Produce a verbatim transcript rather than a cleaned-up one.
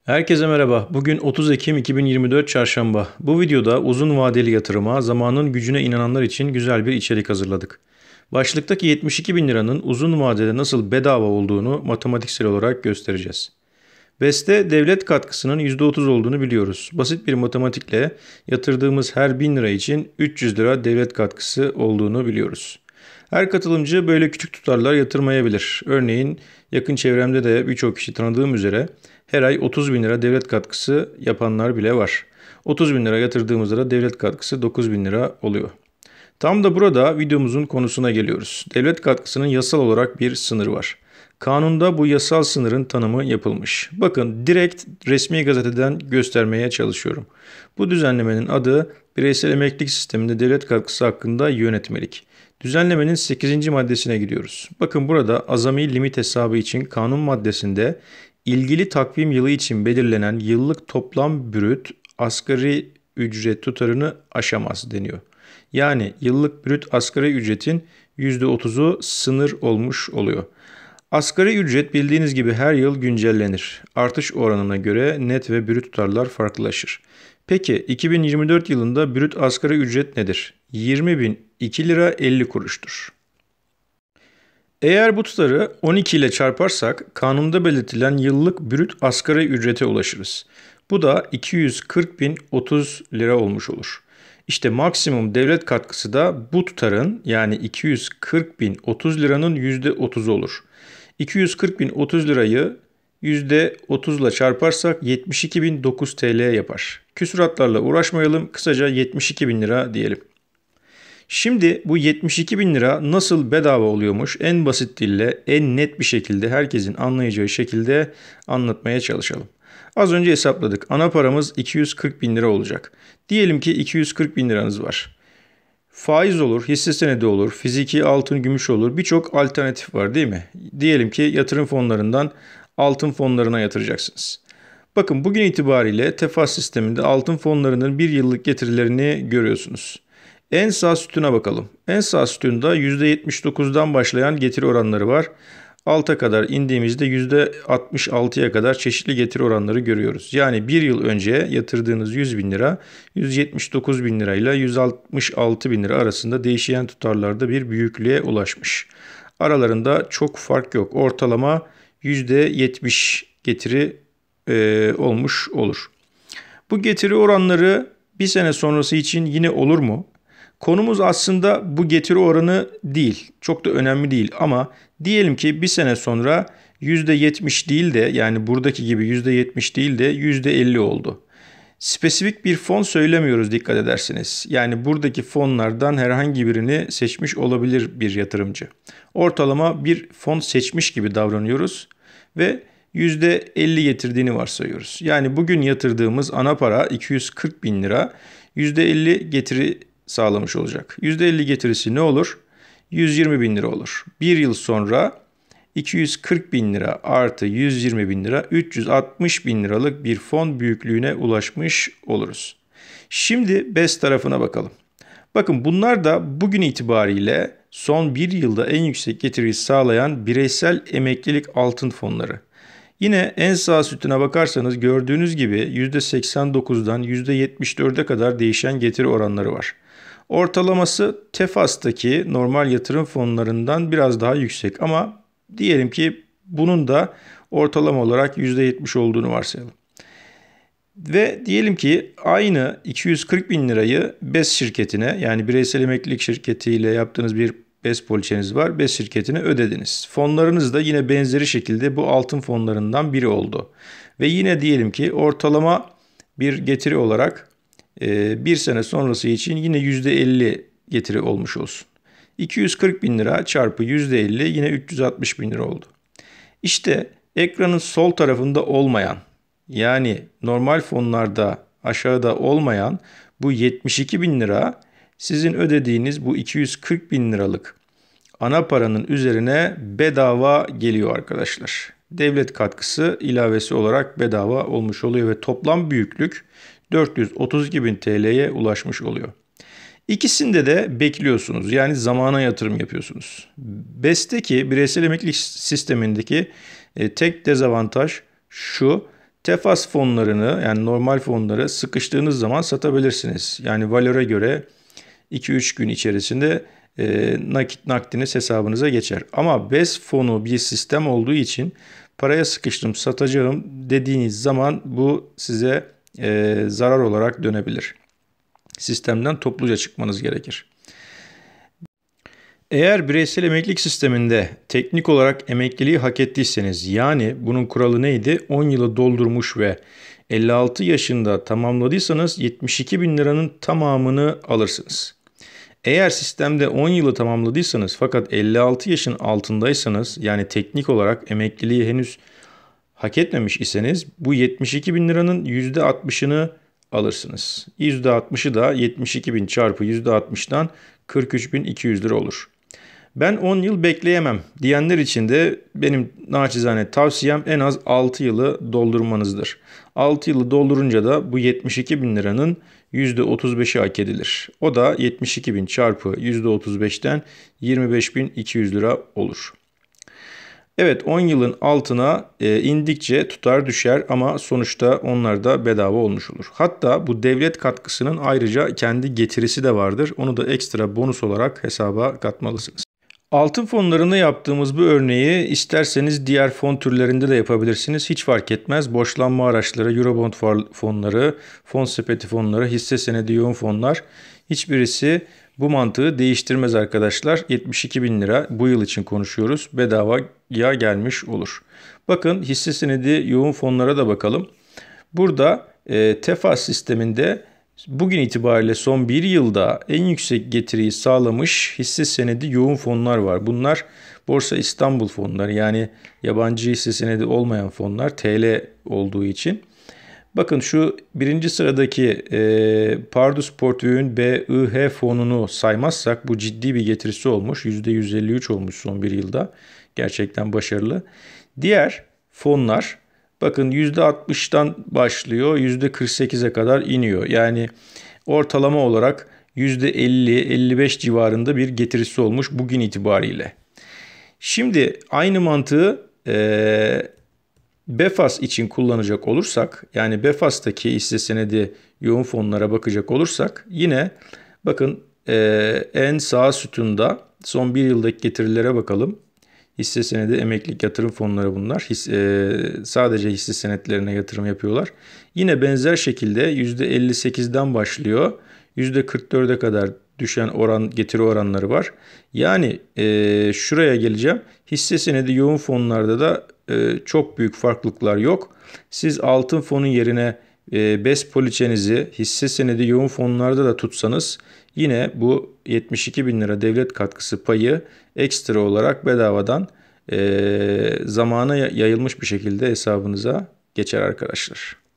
Herkese merhaba. Bugün otuz Ekim iki bin yirmi dört Çarşamba. Bu videoda uzun vadeli yatırıma, zamanın gücüne inananlar için güzel bir içerik hazırladık. Başlıktaki yetmiş iki bin liranın uzun vadede nasıl bedava olduğunu matematiksel olarak göstereceğiz. BES'te devlet katkısının yüzde otuz olduğunu biliyoruz. Basit bir matematikle yatırdığımız her bin lira için üç yüz lira devlet katkısı olduğunu biliyoruz. Her katılımcı böyle küçük tutarlar yatırmayabilir. Örneğin yakın çevremde de birçok kişi tanıdığım üzere her ay otuz bin lira devlet katkısı yapanlar bile var. otuz bin lira yatırdığımızda da devlet katkısı dokuz bin lira oluyor. Tam da burada videomuzun konusuna geliyoruz. Devlet katkısının yasal olarak bir sınırı var. Kanunda bu yasal sınırın tanımı yapılmış. Bakın direkt resmi gazeteden göstermeye çalışıyorum. Bu düzenlemenin adı bireysel emeklilik sisteminde devlet katkısı hakkında yönetmelik. Düzenlemenin sekizinci maddesine gidiyoruz. Bakın burada azami limit hesabı için kanun maddesinde ilgili takvim yılı için belirlenen yıllık toplam brüt asgari ücret tutarını aşamaz deniyor. Yani yıllık brüt asgari ücretin yüzde otuzu sınır olmuş oluyor. Asgari ücret bildiğiniz gibi her yıl güncellenir. Artış oranına göre net ve brüt tutarlar farklılaşır. Peki iki bin yirmi dört yılında brüt asgari ücret nedir? yirmi bin iki lira elli kuruştur. Eğer bu tutarı on iki ile çarparsak kanunda belirtilen yıllık brüt asgari ücrete ulaşırız. Bu da iki yüz kırk bin otuz lira olmuş olur. İşte maksimum devlet katkısı da bu tutarın yani iki yüz kırk bin otuz liranın yüzde otuzu olur. iki yüz kırk bin otuz lirayı yüzde otuz ile çarparsak yetmiş iki bin dokuz TL yapar. Küsuratlarla uğraşmayalım, kısaca yetmiş iki bin lira diyelim. Şimdi bu yetmiş iki bin lira nasıl bedava oluyormuş en basit dille en net bir şekilde herkesin anlayacağı şekilde anlatmaya çalışalım. Az önce hesapladık. Ana paramız iki yüz kırk bin lira olacak. Diyelim ki iki yüz kırk bin liranız var. Faiz olur, hisse senedi olur, fiziki altın, gümüş olur. Birçok alternatif var değil mi? Diyelim ki yatırım fonlarından altın fonlarına yatıracaksınız. Bakın bugün itibariyle Tefas sisteminde altın fonlarının bir yıllık getirilerini görüyorsunuz. En sağ sütuna bakalım. En sağ sütunda yüzde yetmiş dokuzdan başlayan getiri oranları var. Alta kadar indiğimizde yüzde altmış altıya kadar çeşitli getiri oranları görüyoruz. Yani bir yıl önce yatırdığınız yüz bin lira yüz yetmiş dokuz bin lirayla yüz altmış altı bin lira arasında değişen tutarlarda bir büyüklüğe ulaşmış. Aralarında çok fark yok. Ortalama yüzde yetmiş getiri e, olmuş olur. Bu getiri oranları bir sene sonrası için yine olur mu? Konumuz aslında bu getiri oranı değil. Çok da önemli değil ama diyelim ki bir sene sonra yüzde yetmiş değil de yani buradaki gibi yüzde yetmiş değil de yüzde elli oldu. Spesifik bir fon söylemiyoruz dikkat ederseniz. Yani buradaki fonlardan herhangi birini seçmiş olabilir bir yatırımcı. Ortalama bir fon seçmiş gibi davranıyoruz ve yüzde elli getirdiğini varsayıyoruz. Yani bugün yatırdığımız ana para iki yüz kırk bin lira yüzde elli getiri sağlamış olacak. yüzde elli getirisi ne olur? yüz yirmi bin lira olur. Bir yıl sonra iki yüz kırk bin lira artı yüz yirmi bin lira üç yüz altmış bin liralık bir fon büyüklüğüne ulaşmış oluruz. Şimdi BES tarafına bakalım. Bakın bunlar da bugün itibariyle son bir yılda en yüksek getiriyi sağlayan bireysel emeklilik altın fonları. Yine en sağ sütuna bakarsanız gördüğünüz gibi yüzde seksen dokuzdan yüzde yetmiş dörde kadar değişen getiri oranları var. Ortalaması Tefas'taki normal yatırım fonlarından biraz daha yüksek ama diyelim ki bunun da ortalama olarak yüzde yetmiş olduğunu varsayalım. Ve diyelim ki aynı iki yüz kırk bin lirayı BES şirketine yani bireysel emeklilik şirketiyle yaptığınız bir BES poliçeniz var. BES şirketine ödediniz. Fonlarınız da yine benzeri şekilde bu altın fonlarından biri oldu. Ve yine diyelim ki ortalama bir getiri olarak bir sene sonrası için yine yüzde elli getiri olmuş olsun. iki yüz kırk bin lira çarpı yüzde elli yine üç yüz altmış bin lira oldu. İşte ekranın sol tarafında olmayan yani normal fonlarda aşağıda olmayan bu yetmiş iki bin lira sizin ödediğiniz bu iki yüz kırk bin liralık ana paranın üzerine bedava geliyor arkadaşlar. Devlet katkısı ilavesi olarak bedava olmuş oluyor ve toplam büyüklük dört yüz otuz iki bin T L'ye ulaşmış oluyor. İkisinde de bekliyorsunuz yani zamana yatırım yapıyorsunuz. BES'teki bireysel emeklilik sistemindeki e, tek dezavantaj şu: Tefas fonlarını, yani normal fonları sıkıştığınız zaman satabilirsiniz. Yani valöre göre iki üç gün içerisinde e, nakit nakdiniz hesabınıza geçer. Ama BES fonu bir sistem olduğu için paraya sıkıştım satacağım dediğiniz zaman bu size e, zarar olarak dönebilir. Sistemden topluca çıkmanız gerekir. Eğer bireysel emeklilik sisteminde teknik olarak emekliliği hak ettiyseniz, yani bunun kuralı neydi? on yılı doldurmuş ve elli altı yaşında tamamladıysanız yetmiş iki bin liranın tamamını alırsınız. Eğer sistemde on yılı tamamladıysanız fakat elli altı yaşın altındaysanız, yani teknik olarak emekliliği henüz hak etmemiş iseniz, bu yetmiş iki bin liranın yüzde altmışını alırsınız. yüzde altmışı da yetmiş iki bin çarpı yüzde altmıştan kırk üç bin iki yüz lira olur. Ben on yıl bekleyemem diyenler için de benim naçizane tavsiyem en az altı yılı doldurmanızdır. altı yılı doldurunca da bu yetmiş iki bin liranın yüzde otuz beşi hak edilir. O da yetmiş iki bin çarpı yüzde otuz beşten yirmi beş bin iki yüz lira olur. Evet, on yılın altına e, indikçe tutar düşer ama sonuçta onlar da bedava olmuş olur. Hatta bu devlet katkısının ayrıca kendi getirisi de vardır. Onu da ekstra bonus olarak hesaba katmalısınız. Altın fonlarında yaptığımız bu örneği isterseniz diğer fon türlerinde de yapabilirsiniz. Hiç fark etmez. Borçlanma araçları, Eurobond fonları, fon sepeti fonları, hisse senedi yoğun fonlar, hiçbirisi bu mantığı değiştirmez arkadaşlar. yetmiş iki bin lira bu yıl için konuşuyoruz. Bedavaya gelmiş olur. Bakın hisse senedi yoğun fonlara da bakalım. Burada e, Tefas sisteminde bugün itibariyle son bir yılda en yüksek getiriyi sağlamış hisse senedi yoğun fonlar var. Bunlar Borsa İstanbul fonları, yani yabancı hisse senedi olmayan fonlar, T L olduğu için. Bakın şu birinci sıradaki e, Pardus Portföy'ün B I H fonunu saymazsak bu ciddi bir getirisi olmuş. yüzde yüz elli üç olmuş son bir yılda. Gerçekten başarılı. Diğer fonlar bakın yüzde altmıştan başlıyor, yüzde kırk sekize kadar iniyor. Yani ortalama olarak yüzde elli elli beş civarında bir getirisi olmuş bugün itibariyle. Şimdi aynı mantığı e, Befas için kullanacak olursak, yani Befas'taki hisse senedi yoğun fonlara bakacak olursak, yine bakın e, en sağ sütunda son bir yıldaki getirilere bakalım. Hisse senedi emeklilik yatırım fonları bunlar. His, e, sadece hisse senetlerine yatırım yapıyorlar. Yine benzer şekilde yüzde elli sekizden başlıyor. yüzde kırk dörde kadar düşen oran getiri oranları var. Yani e, şuraya geleceğim. Hisse senedi yoğun fonlarda da e, çok büyük farklılıklar yok. Siz altın fonun yerine e, BES poliçenizi hisse senedi yoğun fonlarda da tutsanız yine bu yetmiş iki bin lira devlet katkısı payı ekstra olarak bedavadan e, zamana yayılmış bir şekilde hesabınıza geçer arkadaşlar.